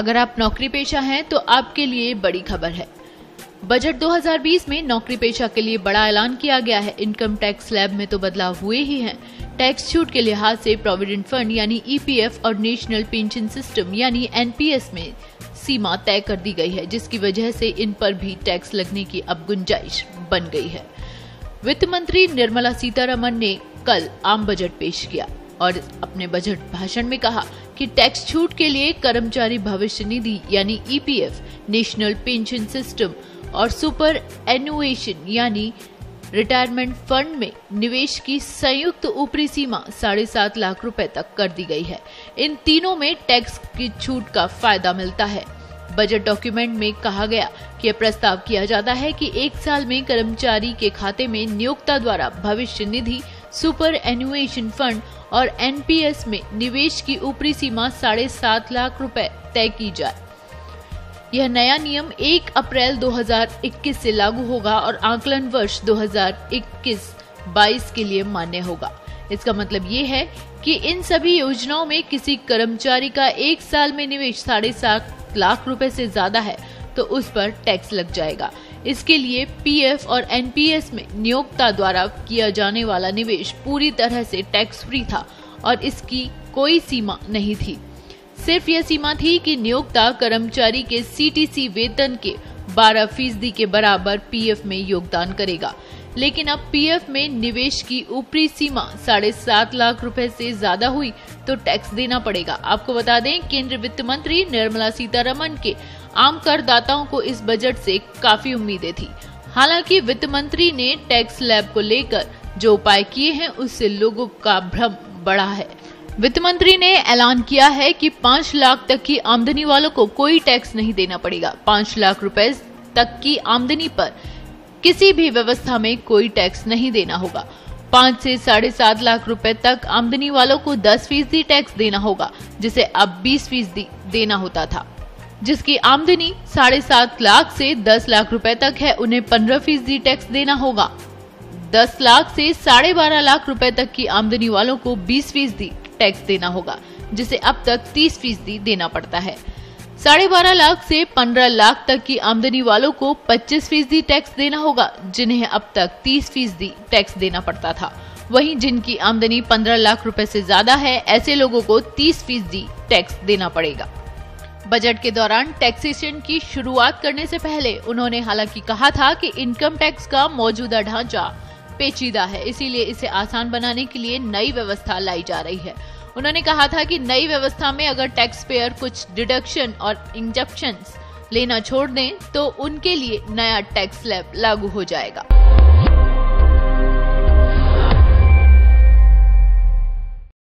अगर आप नौकरी पेशा हैं तो आपके लिए बड़ी खबर है। बजट 2020 में नौकरी पेशा के लिए बड़ा ऐलान किया गया है। इनकम टैक्स स्लैब में तो बदलाव हुए ही हैं। टैक्स छूट के लिहाज से प्रोविडेंट फंड यानी ईपीएफ और नेशनल पेंशन सिस्टम यानी एनपीएस में सीमा तय कर दी गई है, जिसकी वजह से इन पर भी टैक्स लगने की अब गुंजाइश बन गई है। वित्त मंत्री निर्मला सीतारमण ने कल आम बजट पेश किया और अपने बजट भाषण में कहा कि टैक्स छूट के लिए कर्मचारी भविष्य निधि यानी ईपीएफ, नेशनल पेंशन सिस्टम और सुपर एनुएशन यानी रिटायरमेंट फंड में निवेश की संयुक्त ऊपरी सीमा 7.5 लाख रुपए तक कर दी गई है। इन तीनों में टैक्स की छूट का फायदा मिलता है। बजट डॉक्यूमेंट में कहा गया कि यह प्रस्ताव किया जाता है कि 1 साल में कर्मचारी के खाते में नियोक्ता द्वारा भविष्य निधि, सुपर एनुएशन फंड और एनपीएस में निवेश की ऊपरी सीमा 7.5 लाख रुपए तय की जाए। यह नया नियम 1 अप्रैल 2021 से लागू होगा और आकलन वर्ष 2021-22 के लिए मान्य होगा। इसका मतलब ये है कि इन सभी योजनाओं में किसी कर्मचारी का 1 साल में निवेश 7.5 लाख रुपए से ज्यादा है तो उस पर टैक्स लग जाएगा। इसके लिए पीएफ और एनपीएस में नियोक्ता द्वारा किया जाने वाला निवेश पूरी तरह से टैक्स फ्री था और इसकी कोई सीमा नहीं थी। सिर्फ यह सीमा थी कि नियोक्ता कर्मचारी के सीटीसी वेतन के 12% के बराबर पीएफ में योगदान करेगा। लेकिन अब पीएफ में निवेश की ऊपरी सीमा 7.5 लाख रुपए से ज्यादा हुई तो टैक्स देना पड़ेगा। आपको बता दें, केंद्रीय वित्त मंत्री निर्मला सीतारमण के आम करदाताओं को इस बजट से काफी उम्मीदें थी। हालांकि वित्त मंत्री ने टैक्स स्लैब को लेकर जो उपाय किए हैं उससे लोगों का भ्रम बढ़ा है। वित्त मंत्री ने ऐलान किया है कि 5 लाख तक की आमदनी वालों को कोई टैक्स नहीं देना पड़ेगा। 5 लाख रुपए तक की आमदनी पर किसी भी व्यवस्था में कोई टैक्स नहीं देना होगा। 5 से 7.5 लाख रुपए तक आमदनी वालों को 10% टैक्स देना होगा, जिसे अब 20% देना होता था। जिसकी आमदनी 7.5 लाख से 10 लाख रुपए तक है उन्हें 15% टैक्स देना होगा। 10 लाख से 12.5 लाख रुपए तक की आमदनी वालों को 20% टैक्स देना होगा, जिसे अब तक 30% देना पड़ता है। 12.5 लाख से 15 लाख तक की आमदनी वालों को 25% टैक्स देना होगा, जिन्हें अब तक 30% टैक्स देना पड़ता था। वहीं जिनकी आमदनी 15 लाख रुपए से ज्यादा है, ऐसे लोगों को 30% टैक्स देना पड़ेगा। बजट के दौरान टैक्सेशन की शुरुआत करने से पहले उन्होंने हालांकि कहा था कि इनकम टैक्स का मौजूदा ढांचा पेचीदा है, इसीलिए इसे आसान बनाने के लिए नई व्यवस्था लाई जा रही है। उन्होंने कहा था कि नई व्यवस्था में अगर टैक्स पेयर कुछ डिडक्शन और इंजेक्शंस लेना छोड़ दें तो उनके लिए नया टैक्स स्लैब लागू हो जाएगा।